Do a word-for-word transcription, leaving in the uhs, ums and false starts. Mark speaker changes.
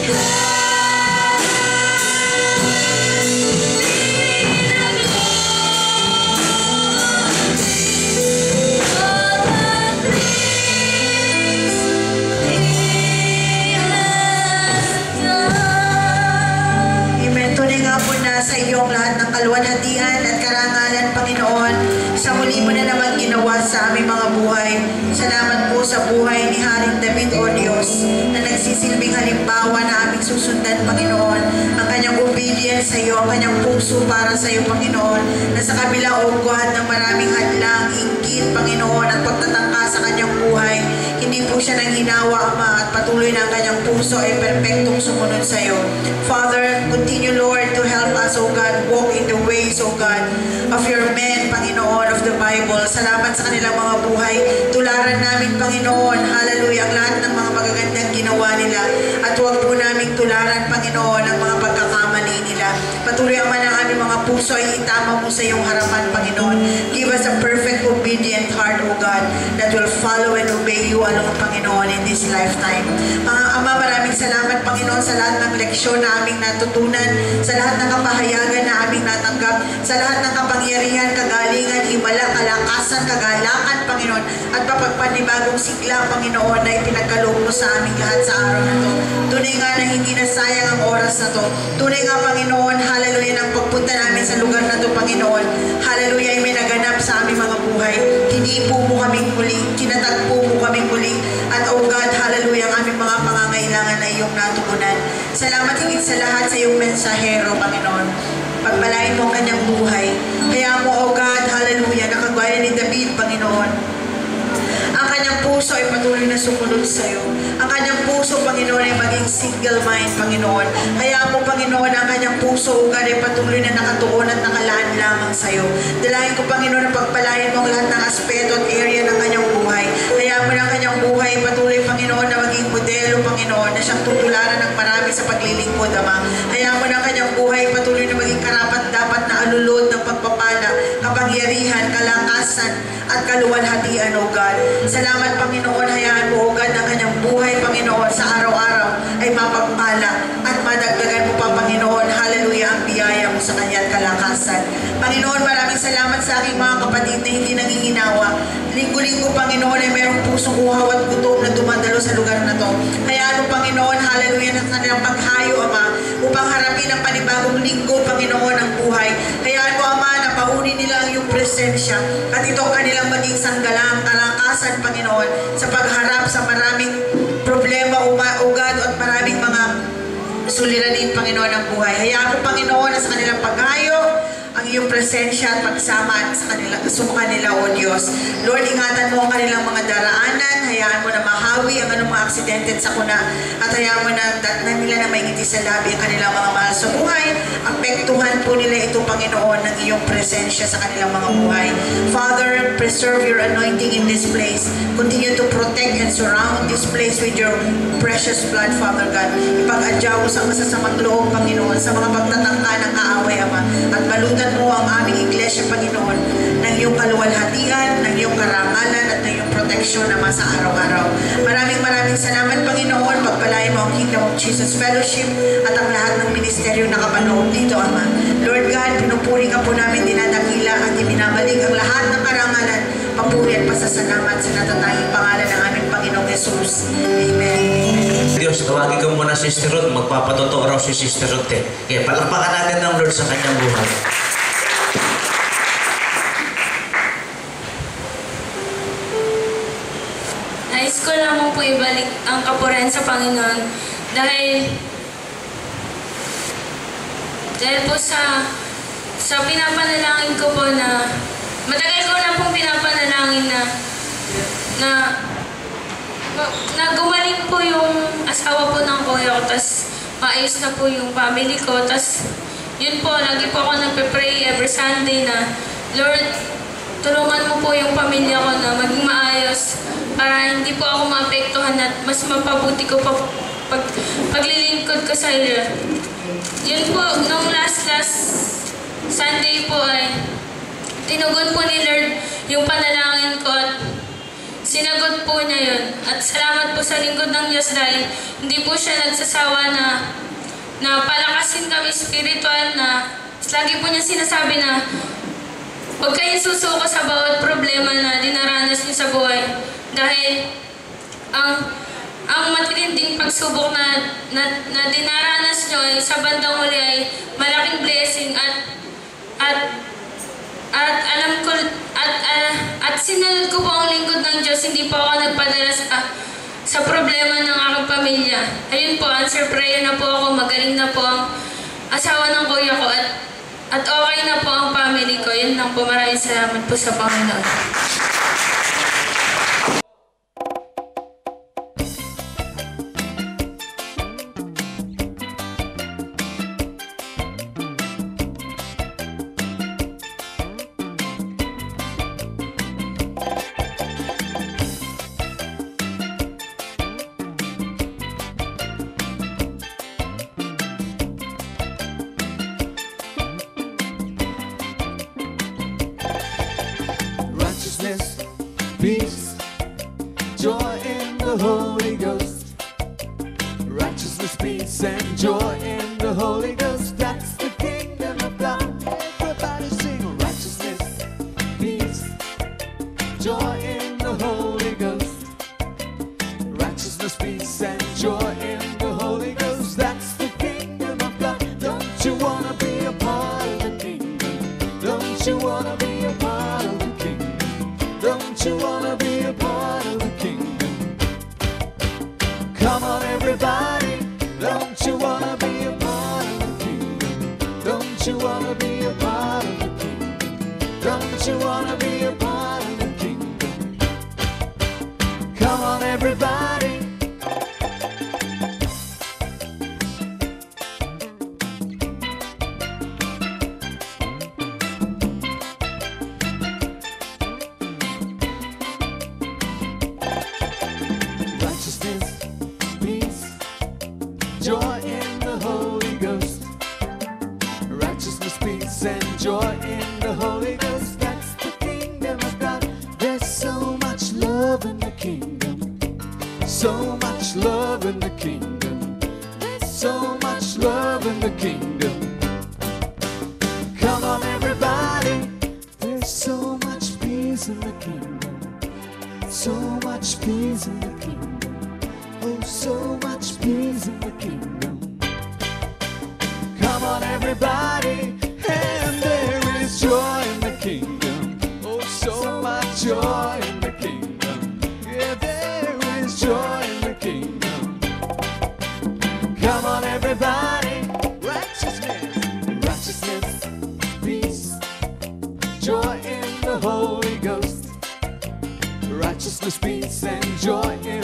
Speaker 1: Sa iyong lahat ng kaluwalhatian at karangalan, Panginoon, sa muli mo na naman ginawa sa aming mga buhay. Salamat po sa buhay ni Haring David, O Diyos, na nagsisilbing halimbawa na aming susundan, Panginoon. Ang kanyang obedience sa iyo, ang kanyang puso para sa iyo, Panginoon, na sa kabila o guhad ng maraming hadlang, inggit, Panginoon, at pagtatangka sa kanyang buhay, hindi po siya nang hinawa, Ama, at patuloy na ang kanyang puso ay perpektong sumunod sa iyo. Father, continue, Lord, to help us, O God, walk in the ways, O God, of your men, Panginoon, of the Bible. Salamat sa kanilang mga buhay. Tularan namin, Panginoon, hallelujah, ang lahat ng mga magagandang ginawa nila. At huwag po namin tularan, Panginoon, ang mga pagkakamali nila. Patuloy ang man ang aming mga puso ay itama mo sa iyong harapan, Panginoon. Give us a perfect, obedient heart, O God, that will follow and obey you alone, Panginoon, in this lifetime. Mga Ama, maraming salamat, Panginoon, sa lahat ng leksyon na aming natutunan, sa lahat ng kapahayagan na aming natanggap, sa lahat ng kapangyarihan, kagalingan, himala, kalakasan, kagalakan, Panginoon, at papagpanibagong sigla, Panginoon, na ipinagkaloob mo sa aming lahat sa araw na to. Tunay nga na hindi na sayang ang oras na to. Tunay nga, Panginoon, hallelujah, ng pagpunta namin sa lugar na to, Panginoon, hallelujah, ay may naganap sa aming mga buhay. Hinipo mo kaming muli, kinatagpo mo kaming muli, at oh God, hallelujah, ang aming mga pangangailangan na iyong natugunan. Salamat higit sa lahat sa iyong mensahero, Panginoon. Pagpalain mo ang kanyang buhay. Kaya mo, oh God, hallelujah, nakagaya ni David, Panginoon. Ang kanyang puso ay patuloy na sumunod sa iyo. Ang kanyang puso, Panginoon, ay maging single mind, Panginoon. Kaya mo, Panginoon, ang kanyang puso, oh God, ay patuloy na nakatuon at nakalaan lamang sa iyo. Dalangin ko, Panginoon, na pagpalain mo ang lahat ng aspeto at area ng kanyang buhay. Kaya mo na ang kanyang buhay patuloy, Panginoon, na maging modelo, Panginoon, na siyang tutularan ng marami sa paglilingkod, Ama. Kaya mo na ang kanyang buhay patuloy na maging karapat-dapat na alulod ng pagpapala, kapangyarihan, kalakasan, at kaluwalhatian, O God. Salamat, Panginoon, hayaan mo, O God, ang kanyang buhay, Panginoon, sa araw-araw ay mapagpala at madagdagan mo pa, Panginoon, hallelujah, ang biyaya mo sa kanya at kalakasan. Panginoon, maraming salamat sa aking mga kapatid na hindi nanginginawa. Linggo-linggo, Panginoon, ay mayroong pusong uhaw at gutom na dumadalo sa lugar na to. Hayaan mo, Panginoon, hallelujah, ng kanilang paghayo, Ama, upang harapin ang panibagong linggo, Panginoon, ng buhay. Hayaan mo, Ama, na paunin nila ang iyong presensya at ito ang kanilang maging sanggalang, kalakasan, Panginoon, sa pagharap sa maraming problema, O God, at maraming mga suliranin, Panginoon, ng buhay. Hayaan mo, Panginoon, na sa kanilang paghayo, ang iyong presensya at pagsama sa kanila, sumuka nila, O Diyos. Lord, ingatan mo ang kanilang mga daraanan, hayaan mo na mahawi ang anong mga aksidente at sakuna, at hayaan mo na, na nila na may ngiti sa labi ang kanilang mga mahal sa buhay. Apektuhan po nila ito, Panginoon, ng iyong presensya sa kanilang mga buhay. Father, preserve your anointing in this place. Continue to protect and surround this place with your precious blood, Father God. Ipag-adyaw sa masasamang loob, Panginoon, sa mga pagtatangka ng kaaway, Ama, at balutan mo ang aming iglesia, Panginoon, ng iyong kaluwalhatian, ng iyong karangalan, at ng iyong proteksyon naman sa araw-araw. Maraming maraming salamat, Panginoon. Pagpalain mo ang Kingdom of Jesus Fellowship at ang lahat ng ministeryo na kapaloob dito, Ama. Lord God, pinupuri ka po namin, dinadakila at ibinabalik ang lahat ng karangalan, papuri at pasasalamat sa natatanging pangalan ng aming Panginoong Jesus. Amen.
Speaker 2: Diyos, tawagin ka muna si Sister Ruth. Magpapatotoo raw si Sister Ruth. Eh. Kaya palakpakan natin ng Lord sa kanyang buhay.
Speaker 3: Nais ko lamang po ibalik ang kapuren sa Panginoon dahil dahil po sa sa pinapanalangin ko po na matagal ko na pong pinapanalangin na na na gumaling po yung asawa po ng kuya ko, tas maayos na po yung family ko, tas yun po, lagi po ako nagpe-pray every Sunday na Lord, tulungan mo po yung pamilya ko na maging maayos para hindi po ako maapektuhan at mas mapabuti ko pa pag, paglilingkod ko sa iyo. Yun po, nung last last Sunday po ay tinugon po ni Lord yung panalangin ko at sinagot po niya yun. At salamat po sa lingkod ng Diyos dahil hindi po siya nagsasawa na na palakasin kami spiritual na lagi po niya sinasabi na huwag kayong susuko sa bawat problema na dinaranas niyo sa buhay. Dahil ang ang matinding pagsubok na, na, na dinaranas niyo ay sa bandang huli ay malaking blessing at at at alam ko at uh, at sinunod ko po ang lingkod ng Diyos. Hindi po ako nagpadala sa, sa problema ng aking pamilya. Ayun po, answer prayer na po ako, magaling na po ang asawa ng kuya ko at at okay na po ang family ko. Yun lang po, maraming salamat po sa Panginoon.
Speaker 4: Peace, joy in the Holy Ghost. Righteousness, peace, and joy in the Holy Ghost. That's the kingdom of God. Everybody sing. Righteousness, peace, joy in the Holy Ghost. Righteousness, peace, and joy in the Holy Ghost. That's the kingdom of God. Don't you wanna be a part of the kingdom? Don't you wanna be a part of the kingdom? Don't you wanna be a part of the kingdom? Come on everybody, don't you wanna be a part of the kingdom? Don't you wanna be a part of the kingdom? Don't you wanna be a part of the kingdom? Come on everybody. Joy in the Holy Ghost. Righteousness, peace, and joy in the Holy Ghost. That's the kingdom of God. There's so much love in the kingdom. So much love in the kingdom. There's so much love in the kingdom. Come on everybody. There's so much peace in the kingdom. So much peace in the kingdom. Oh, so much peace in the kingdom. Come on everybody, and there is joy in the kingdom. Oh, so much joy in the kingdom. Yeah, there is joy in the kingdom. Come on everybody. Righteousness, righteousness, peace, joy in the Holy Ghost. Righteousness, peace, and joy in